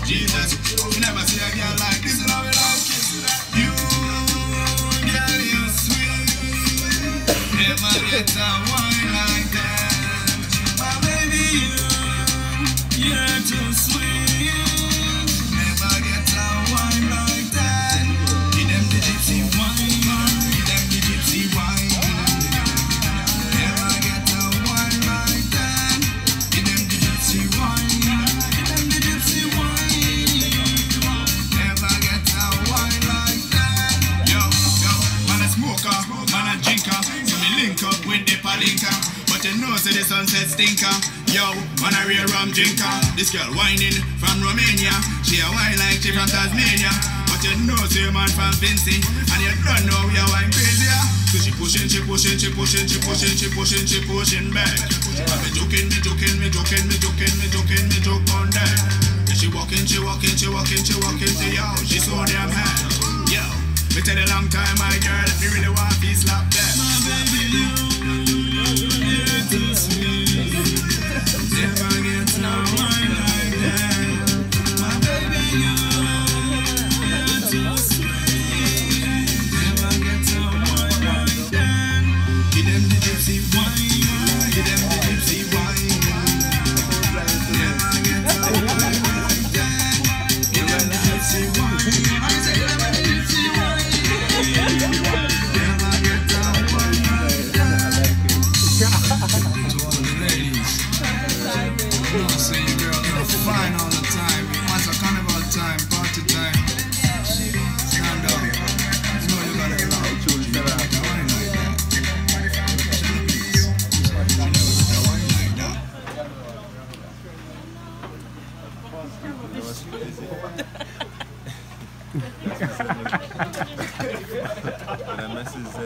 Jesus. You never see a girl like this, and I will like it. You, girl, you sweet. Never get a wine like that. My baby, you're too sweet. Never get a wine like that. Give them the gypsy wine. Give them the gypsy wine. Never get a wine like that. Give them the gypsy wine. Give them the gypsy wine. Never get a wine like that. Yo, man a smoker, man a drinker. So me link up with the palinka. But you know say the sunset stinker. Yo, man a real rum drinker. This girl whining from Romania. She a wine like she from Tasmania. But you know say man from Vincent. And you don't know we are wine crazy. So she pushing, she pushing, she pushing, she pushing, she pushing, she pushing back. And me joking, me joking, me joking, me joking, me joking, me joke on that. And she walking, she walking, she walking, she walking to yo. She so damn high. Yo, me tell you long time my girl, if you really want to slap that. My baby, you're too sweet. Never get no wine like that. My baby, you're too sweet. Never get no wine like that. Give them the gypsy wine. Give them the gypsy wine. Never get no wine like that. Give them the gypsy wine. I say give them the gypsy wine. Never get no wine like that. To all the ladies. You know, say your girl, you're fine all the time. Once a carnival time, party time. Stand up. You know you gotta get out. You never get a wine like that. You never get a wine like that. That messes